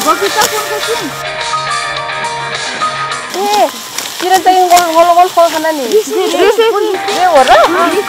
बगीचा कुनको छ ए किरण चाहिँ गोल खाना नि ए हो र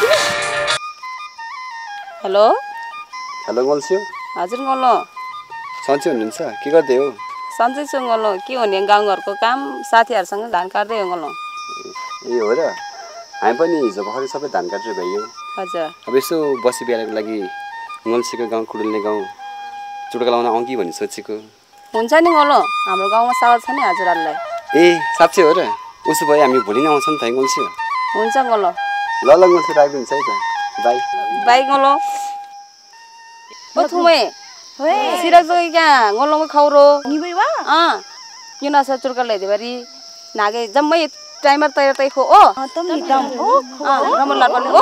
हेलो हेलो गल्स्यो हजुर गल्लो सन्चै हुनुहुन्छ के गर्दै हो सन्चै छु गल्लो के हुने गाउँघरको काम साथीहरुसँग धान काट्दै हो गल्लो ए हो र हामी पनि हिजो भर्खरै सबै धान काटेर भइयो हजुर अब यसो बसी बिहानको लागि गल्स्योको गाउँ कुडुल्ने गाउँ चुड्का लाउन आउँ कि भन्ने सोचेको हुन्छ नि गल्लो हाम्रो गाउँमा सावल छ नि हजुरहरुलाई ए साँच्चै हो र उसो भए हामी भोलि नै आउँछौँ नि त गल्स्यो हुन्छ गल्लो ल ल गल्स्यो राखिदिन्छ है त बाई बाई गल्लो ओ थुमे होय सिरा जोगी क्या गल्लो में खौरो निबै वा किन छ चुड्का ल्याइदे बारी नागे जम्मै टाइमर तयार तै खो ओ तम नितम ओ रमन लाल पनि ओ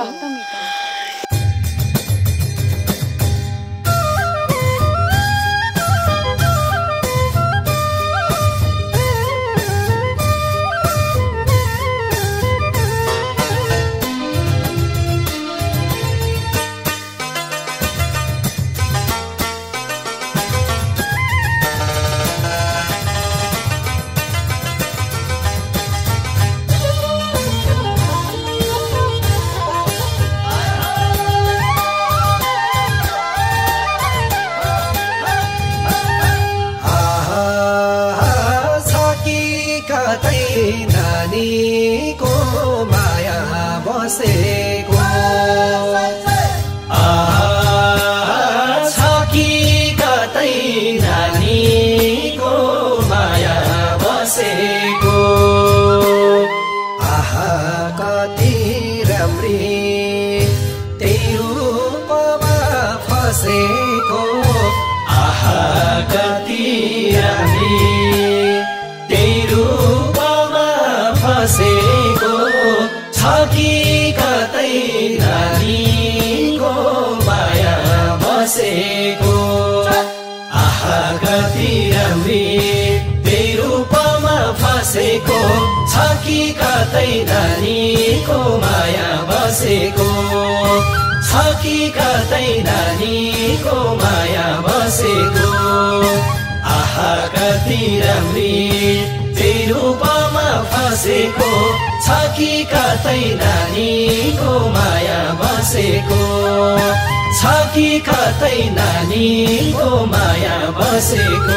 नानीको माया बसेको छ कि कतै नानीको माया बसेको आहा कति राम्री तेरो रूपमा फसेको छ कि कतै नानीको माया बसेको छ कि कतै नानीको माया बसेको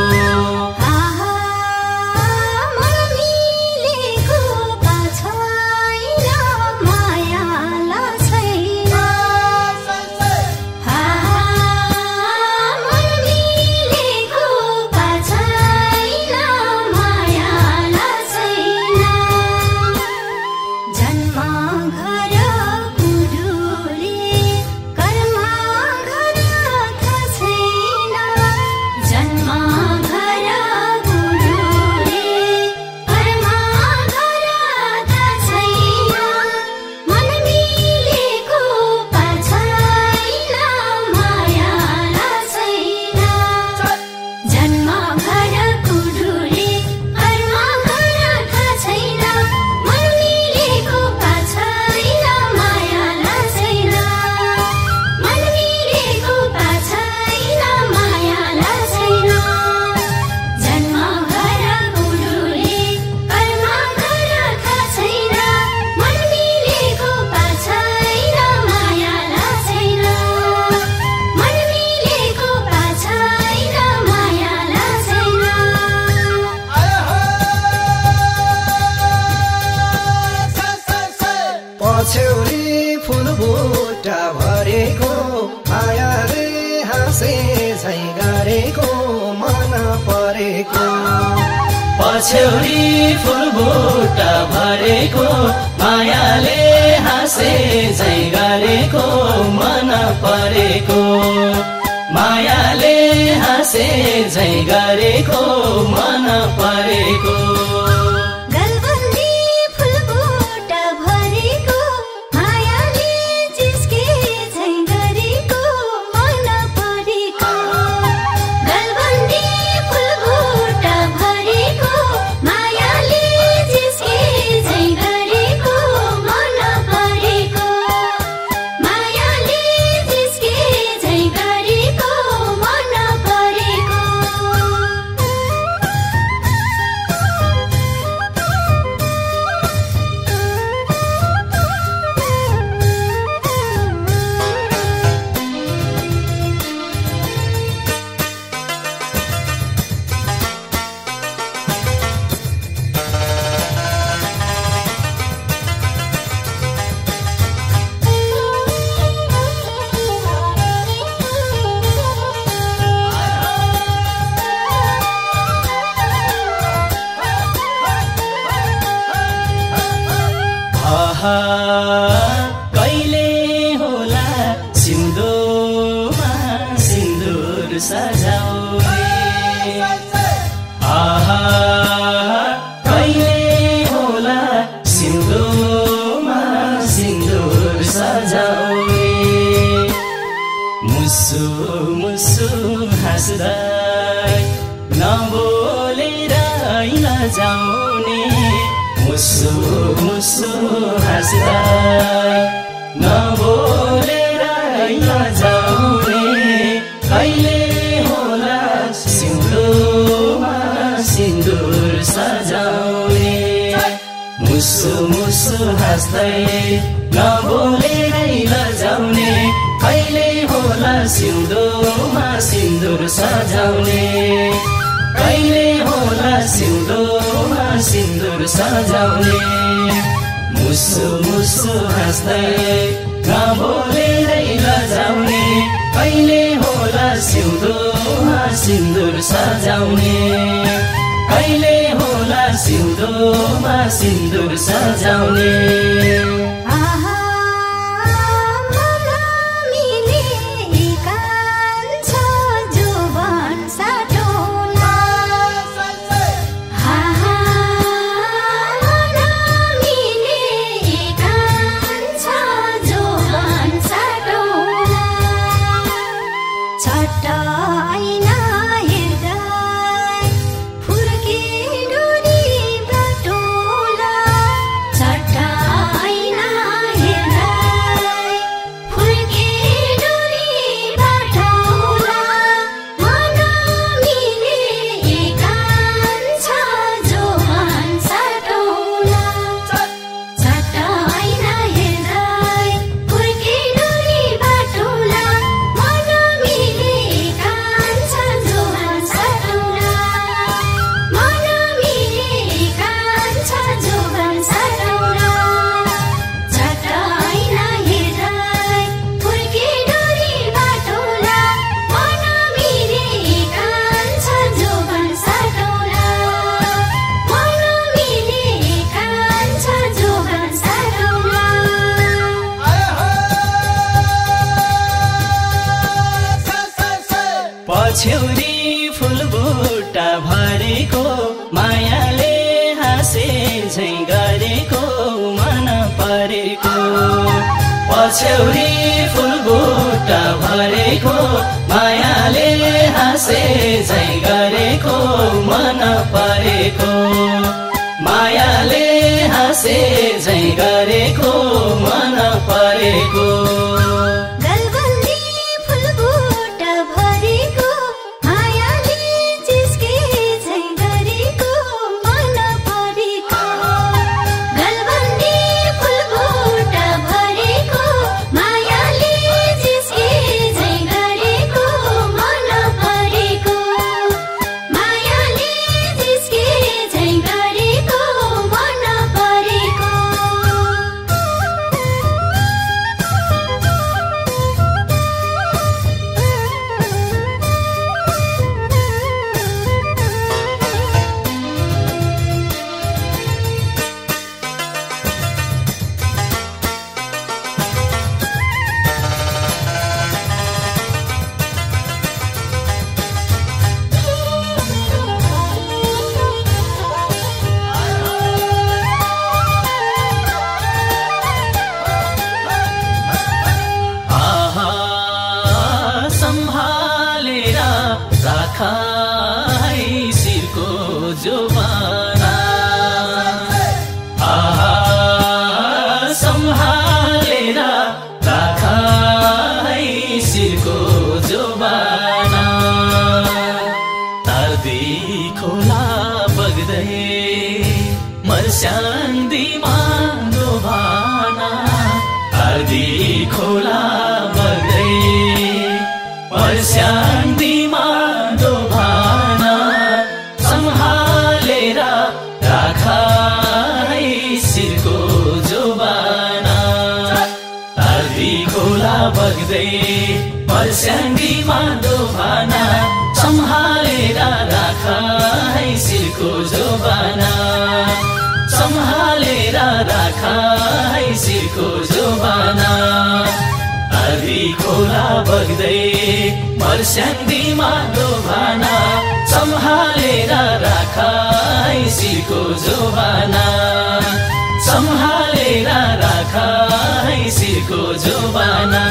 पछ्यौरी फुलबुट्टा भरेको मायाले हाँसे झै गरेको मन परेको मायाले हाँसे झै गरेको मन परेको आहा कहिले होला सिन्दुरमा सिन्दुर सजाउने आहा कहिले होला सिन्दुरमा सिन्दुर सजाउने मुसु मुसु हाँस्दै नबोलेर नजाउने मुसु मुसु हाँस्दै नबोलेर नजाउने कहिले होला सिन्दुरमा सिन्दुर सजाउने मुसु मुसु हाँस्दै नबोलेर नजाउने कहिले होला सिउँदोमा सिन्दुर सजाउने कहिले होला सिउँदोमा सिन्दुर सजाउने मुसु मुसु हाँस्दै नबोलेरै लजाउने कहिले होला सिउँदोमा सिन्दुर सजाउने कहिले होला सिउँदोमा सिन्दुर सजाउने पछ्यौरी फुलबुट्टा भरेको मायाले हाँसे झैँ गरेको मन परेको पछ्यौरी फुलबुट्टा भरेको मायाले हाँसे झैँ गरेको मन परेको मायाले हाँसे झैँ गरेको मन परेको शिरको जोबाना आहा सम्हालेर राख शिरको जोबाना तार्दी खोला बग्दै मर्स्याङ्दीमा डोबाना तार्दी खोला बग्दै मर्स्याङ्दीमा डोबाना सम्हालेर राख शिरको जोबाना तार्दी खोला बग्दै मर्स्याङ्दीमा डोबाना सम्हालेर राख शिरको जोबाना सम्हालेर राख शिरको जोबाना आधी खोला बग्दै मर्स्याङ्दीमा दोभाना सम्हालेर राख शिरको जोबाना सम्हालेर राख शिरको जोबाना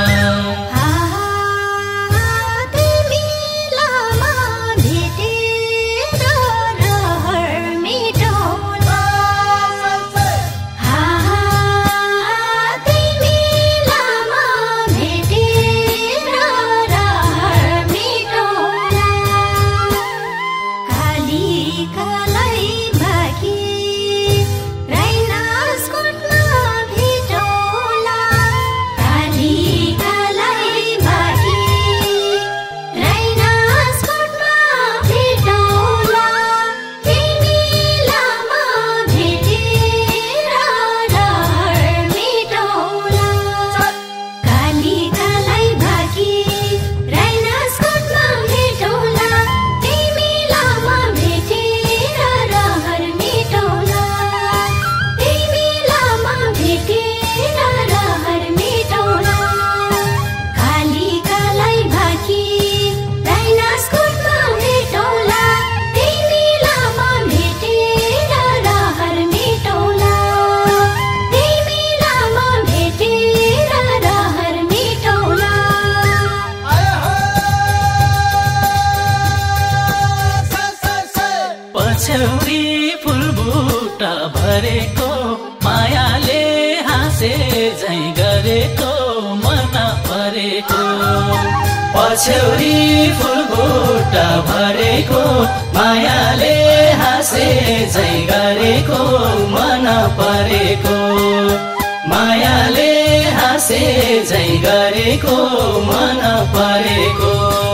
पछौरी फुलबुटा भरेको मायाले हाँसे झैँ गरेको मन परेको पछौरी फुलबुटा भरेको मायाले हाँसे झैँ गरेको मन परेको मायाले हाँसे झैँ गरेको मन परेको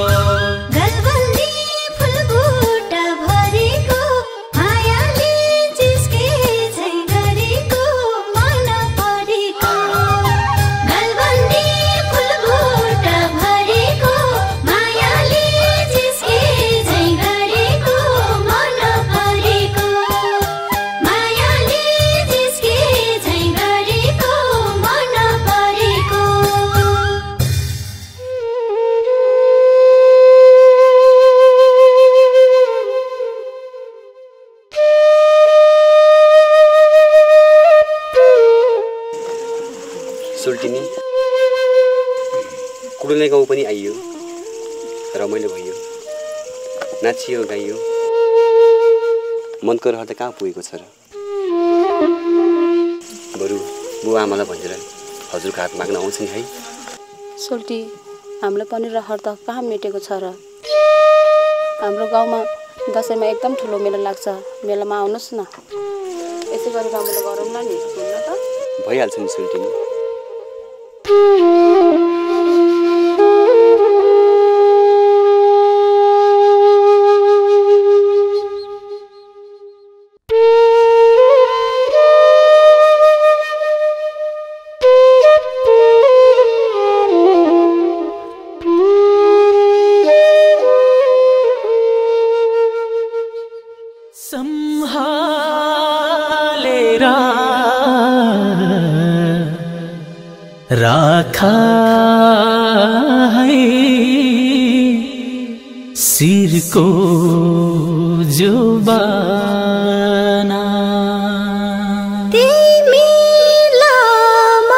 सुल्टिनी कुडुल्ने गाउँ पनि आइयो रमाइलो भयो नाचियो गाइयो मनको रहर त कहाँ पुगेको छ र बरु बुवा आमालाई भनेर हजुरको हात माग्न आउँछ नि है सोल्टी हामीलाई पनि रहर त कहाँ मेटेको छ र हाम्रो गाउँमा दसैँमा एकदम ठुलो मेला लाग्छ मेलामा आउनुहोस् न यसै गरी रमाइलो गरौँ न नि घुम्न त भइहाल्छ नि सुल्टिनी राखा है शिरको जोबाना तिमीलामा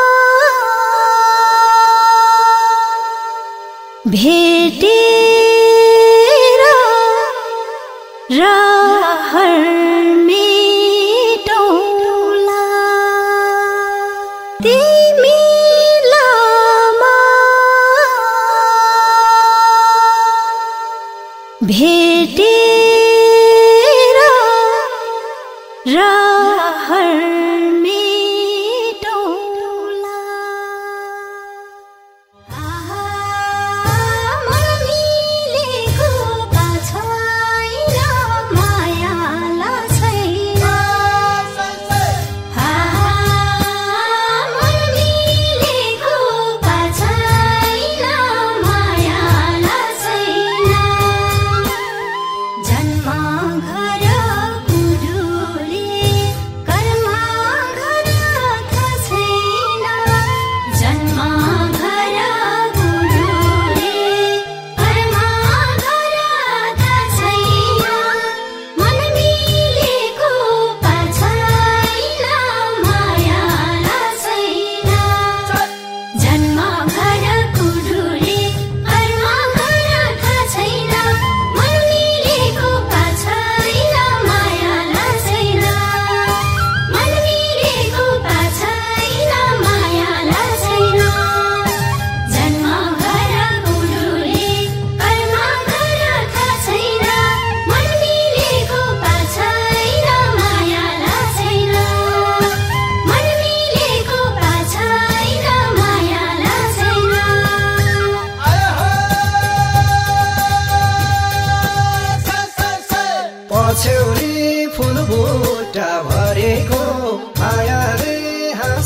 भेटेर रहर मेटौला भेटेर रहर मेटौला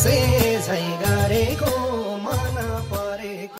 हाँसे झैँ